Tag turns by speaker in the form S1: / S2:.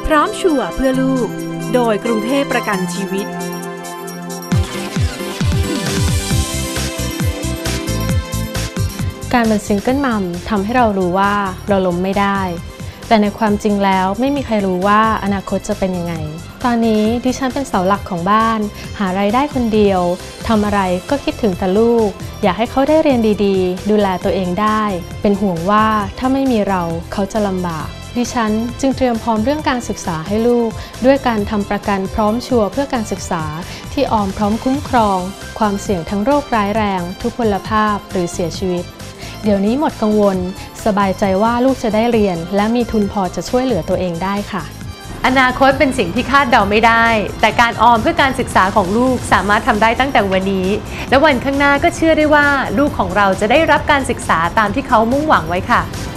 S1: พร้อมชัวร์เพื่อลูกโดยกรุงเทพประกันชีวิต
S2: การเป็นซิงเกิลมัมทำให้เรารู้ว่าเราล้มไม่ได้แต่ในความจริงแล้วไม่มีใครรู้ว่าอนาคตจะเป็นยังไงตอนนี้ดิฉันเป็นเสาหลักของบ้านหารายได้คนเดียวทำอะไรก็คิดถึงแต่ลูกอยากให้เขาได้เรียนดีๆดูแลตัวเองได้เป็นห่วงว่าถ้าไม่มีเราเขาจะลำบากดิฉันจึงเตรียมพร้อมเรื่องการศึกษาให้ลูกด้วยการทำประกันพร้อมชัวร์เพื่อการศึกษาที่ออมพร้อมคุ้มครองความเสี่ยงทั้งโรคร้ายแรงทุพพลภาพหรือเสียชีวิตเดี๋ยวนี้หมดกังวลสบายใจว่าลูกจะได้เรียนและมีทุนพอจะช่วยเหลือตัวเองได้ค่ะ
S3: อนาคตเป็นสิ่งที่คาดเดาไม่ได้แต่การออมเพื่อการศึกษาของลูกสามารถทำได้ตั้งแต่วันนี้และวันข้างหน้าก็เชื่อได้ว่าลูกของเราจะได้รับการศึกษาตามที่เขามุ่งหวังไว้ค่ะ